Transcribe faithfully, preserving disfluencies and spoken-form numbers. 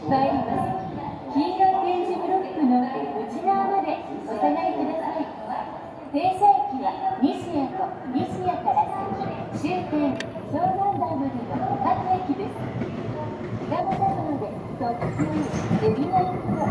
参ります。黄色い点字ブロックの内側までお下がりください。停車駅は西谷と西谷から先、終点湘南台までの各駅です。蒲田まで特急海老名行きは